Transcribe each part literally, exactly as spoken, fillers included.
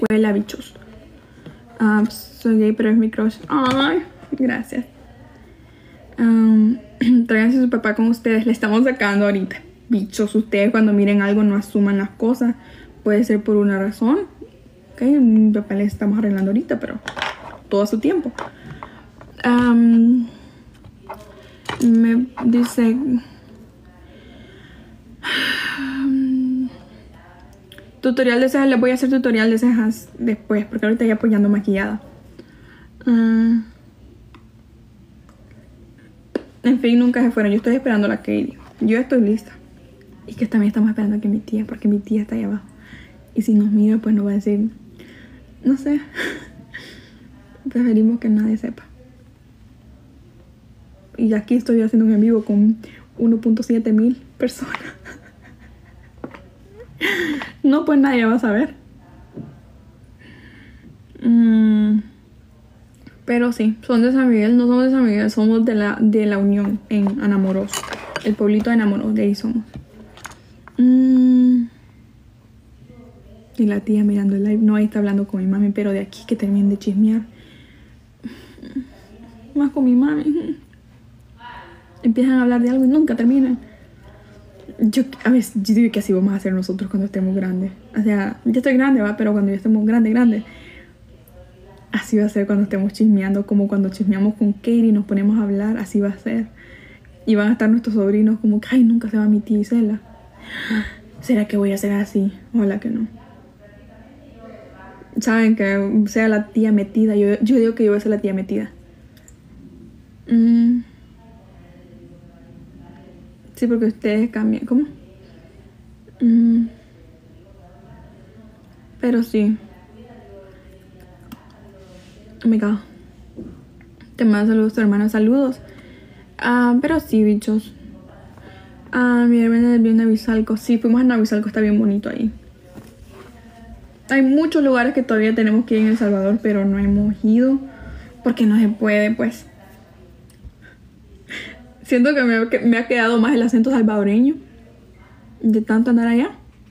escuela, bichos. Uh, soy gay, pero es mi crush. Ay, gracias. Um, tráiganse a su papá con ustedes. Le estamos sacando ahorita. Bichos, ustedes cuando miren algo no asuman las cosas. Puede ser por una razón. Ok, mi papá le estamos arreglando ahorita, pero todo a su tiempo. Um, me dice... Um, tutorial de cejas. Les voy a hacer tutorial de cejas después, porque ahorita ya apoyando maquillada. Uh, en fin, nunca se fueron. Yo estoy esperando a la Katie. Yo estoy lista. Y que también estamos esperando a que mi tía, porque mi tía está ahí abajo. Y si nos mira, pues nos va a decir... No sé. Preferimos que nadie sepa. Y aquí estoy haciendo un en vivo con uno punto siete mil personas. No, pues nadie va a saber. Mm, pero sí, son de San Miguel. No somos de San Miguel, somos de la, de la Unión en Anamoros. El pueblito de Anamoros, de ahí somos. Mm. Y la tía mirando el live. No, ahí está hablando con mi mami, pero de aquí que terminen de chismear. Más con mi mami. Empiezan a hablar de algo y nunca terminan. Yo, a ver, yo digo que así vamos a hacer nosotros cuando estemos grandes. O sea, ya estoy grande, va, pero cuando ya estemos grandes, grandes. Así va a ser cuando estemos chismeando, como cuando chismeamos con Katie y nos ponemos a hablar, así va a ser. Y van a estar nuestros sobrinos como que, ay, nunca se va mi tía Isela. ¿Será que voy a ser así? Ojalá que no. Saben que sea la tía metida. Yo, yo digo que yo voy a ser la tía metida. Mm. Sí, porque ustedes cambian. ¿Cómo? Mm. Pero sí. Oh my god. Te mando saludos, tu hermano. Saludos. Uh, pero sí, bichos. Ah, uh, mi hermana vio Navisalco. Sí, fuimos a Navisalco. Está bien bonito ahí. Hay muchos lugares que todavía tenemos que ir en El Salvador, pero no hemos ido porque no se puede, pues. Siento que me, que me ha quedado más el acento salvadoreño de tanto andar allá.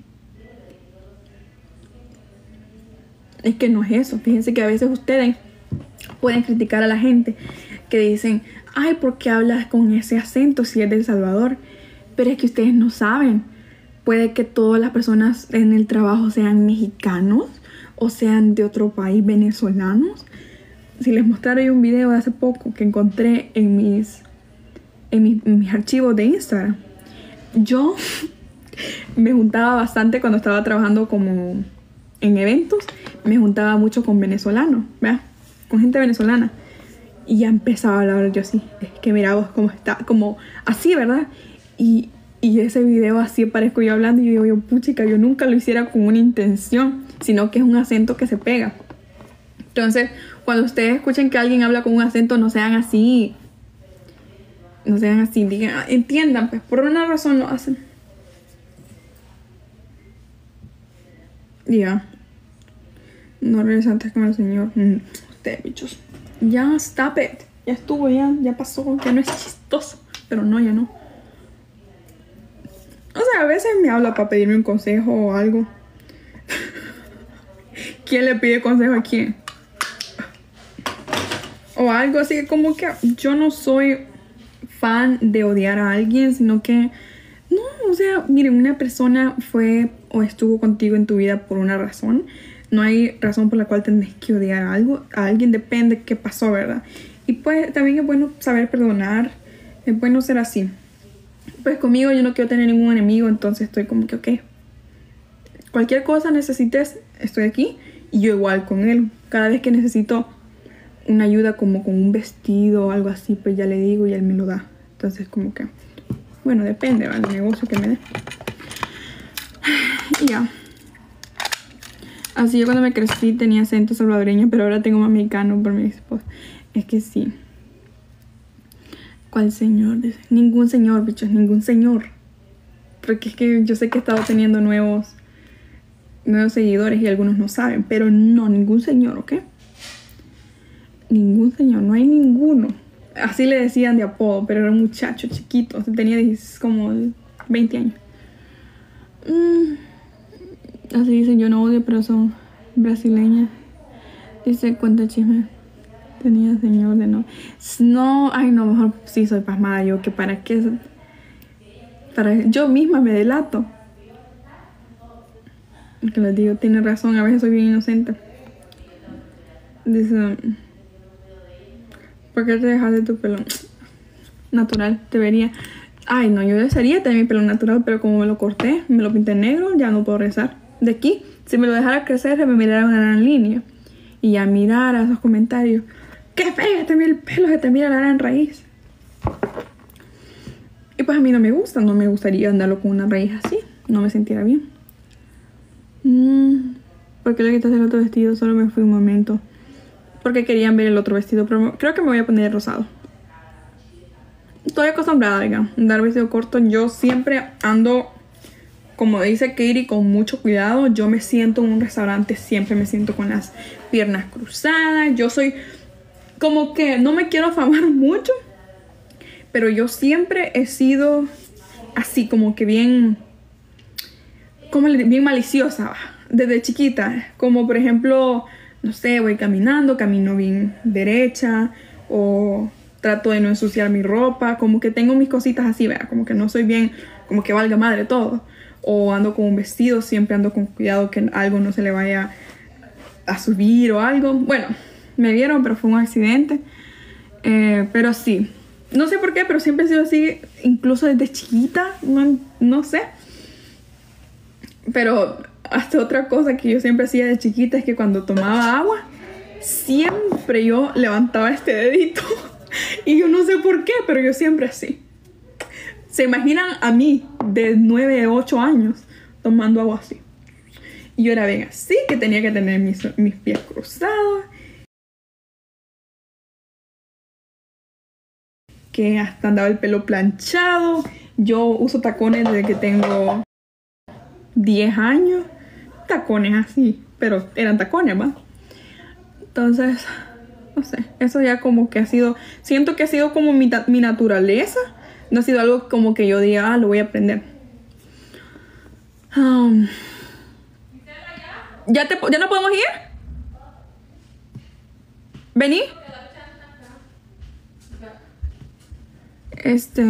Es que no es eso. Fíjense que a veces ustedes pueden criticar a la gente que dicen, ay, ¿por qué hablas con ese acento si es de El Salvador? Pero es que ustedes no saben. Puede que todas las personas en el trabajo sean mexicanos o sean de otro país, venezolanos. Si les mostraré un video de hace poco que encontré en mis, en mis, en mis archivos de Instagram. Yo me juntaba bastante cuando estaba trabajando como en eventos. Me juntaba mucho con venezolanos, ¿verdad? Con gente venezolana. Y ya empezaba a hablar yo así. Es que mira vos cómo está, como así, ¿verdad? Y... Y ese video así parezco yo hablando y yo digo, yo, puchica, yo nunca lo hiciera con una intención, sino que es un acento que se pega. Entonces, cuando ustedes escuchen que alguien habla con un acento, no sean así. No sean así, digan, entiendan, pues por una razón lo hacen. Ya. No regresantes con el señor. Mm, ustedes, bichos. Ya, stop it. Ya estuvo, ya, ya pasó, ya no es chistoso. Pero no, ya no. O sea, a veces me habla para pedirme un consejo o algo. ¿Quién le pide consejo a quién? O algo así, como que yo no soy fan de odiar a alguien, sino que... No, o sea, miren, una persona fue o estuvo contigo en tu vida por una razón. No hay razón por la cual tenés que odiar a algo. A alguien depende qué pasó, ¿verdad? Y pues también es bueno saber perdonar. Es bueno ser así. Pues conmigo yo no quiero tener ningún enemigo, entonces estoy como que ok. Cualquier cosa necesites, estoy aquí. Y yo igual con él. Cada vez que necesito una ayuda como con un vestido o algo así, pues ya le digo y él me lo da. Entonces como que, bueno, depende, ¿vale? El negocio que me dé. Y ya. Así yo cuando me crecí tenía acento salvadoreño, pero ahora tengo más mexicano por mi esposo. Es que sí. ¿Cuál señor? Ningún señor, bichos, ningún señor. Porque es que yo sé que he estado teniendo nuevos, nuevos seguidores y algunos no saben. Pero no, ningún señor, ¿ok? Ningún señor, no hay ninguno. Así le decían de apodo, pero era un muchacho chiquito. Tenía como veinte años. Mm, así dicen, yo no odio, pero son brasileña. Dice, cuenta chisme. Tenía señor de no. No, ay no, mejor sí soy pasmada yo, que para qué. Para yo misma me delato. Que les digo, tiene razón, a veces soy bien inocente. Dice, ¿por qué te dejas de tu pelo natural? Debería. Ay no, yo desearía tener mi pelo natural, pero como me lo corté, me lo pinté negro, ya no puedo rezar. De aquí, si me lo dejara crecer, se me mirara una gran línea. Y ya mirara esos comentarios. ¡Qué feo! Te mira el pelo, se te mira la gran raíz. Y pues a mí no me gusta, no me gustaría andarlo con una raíz así. No me sintiera bien. Mm, ¿Por qué le quitaste el otro vestido? Solo me fui un momento. Porque querían ver el otro vestido, pero creo que me voy a poner el rosado. Estoy acostumbrada, oigan, andar vestido corto. Yo siempre ando, como dice Katie, con mucho cuidado. Yo me siento en un restaurante, siempre me siento con las piernas cruzadas. Yo soy como que no me quiero afamar mucho, pero yo siempre he sido así, como que bien, como bien maliciosa desde chiquita. Como por ejemplo, no sé, voy caminando, camino bien derecha, o trato de no ensuciar mi ropa, como que tengo mis cositas así, ¿verdad? Como que no soy bien, como que valga madre todo. O ando con un vestido, siempre ando con cuidado que algo no se le vaya a subir o algo. Bueno, me vieron, pero fue un accidente. Eh, pero sí, no sé por qué, pero siempre he sido así, incluso desde chiquita, no, no sé. Pero hasta otra cosa que yo siempre hacía de chiquita es que cuando tomaba agua, siempre yo levantaba este dedito. Y yo no sé por qué, pero yo siempre así. ¿Se imaginan a mí de nueve, ocho años tomando agua así? Y yo era bien así, que tenía que tener mis, mis pies cruzados. Que hasta andaba el pelo planchado. Yo uso tacones desde que tengo diez años. Tacones así, pero eran tacones, ¿va? Entonces, no sé, eso ya como que ha sido, siento que ha sido como mi, mi naturaleza. No ha sido algo como que yo diga, ah, lo voy a aprender. Um, ¿ya, te, ¿Ya no podemos ir? ¿Vení? Este...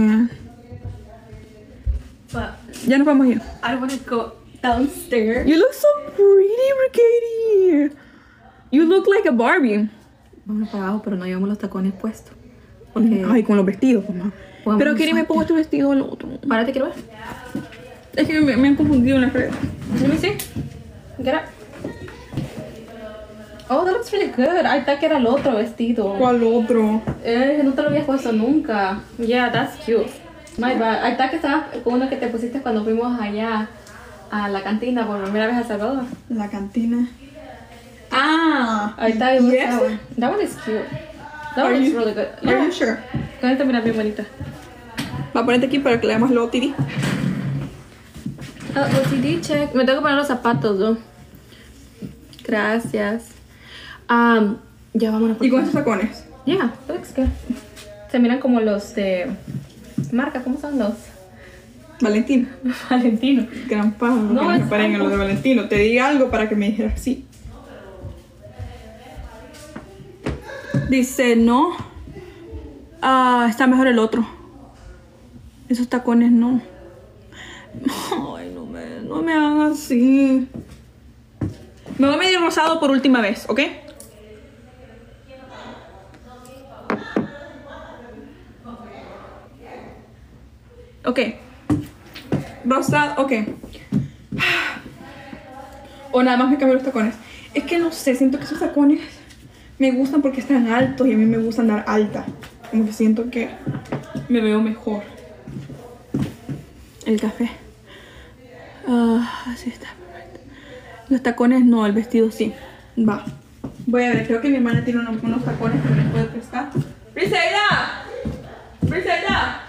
But Ya no podemos ir. I want to go downstairs. You look so pretty, Katie. You look like a Barbie. Vamos para abajo, pero no llevamos los tacones puestos. Porque... Ay, con los vestidos, mamá. Podemos Pero Katie, me usar- pongo este vestido o el otro. Párate, quiero ver. Es que me, me han confundido en las redes. Let me see. Get up. Oh, that looks really good. I thought que era el otro vestido. ¿Cuál otro? Eh, no te lo habías puesto nunca. Yeah, that's cute. My bad. I thought que estaba con uno que te pusiste cuando fuimos allá a la cantina por primera vez a Salvador. La cantina. Ah, I thought it was yes. that one. That one is cute. That Are one is you- really good. Are Yeah. you sure? Con esta mira bien bonita. Va a ponerte aquí para que le demos lo Tiri. Oh, O C D check. Me tengo que poner los zapatos, ¿no? Gracias. Um, ya vámonos. por Y con favor. estos tacones. Yeah, that looks good. Se miran como los de marca, ¿cómo son los? Valentino. Valentino. Gran paja. No, No, es me paren en algo- lo de Valentino. Te di algo para que me dijeras sí. Dice, no. Ah, está mejor el otro. Esos tacones no. Ay, no me, no me hagan así. Me voy a medir rosado por última vez, ¿ok? Ok. Rosado, ok. O nada más me cambio los tacones. Es que no sé, siento que esos tacones me gustan porque están altos y a mí me gusta andar alta. Como que siento que me veo mejor. El café. Ah, así está perfecto. Los tacones no, el vestido sí. Va. Voy a ver, creo que mi hermana tiene unos, unos tacones que me puede prestar. ¡Briseida! ¡Briseida!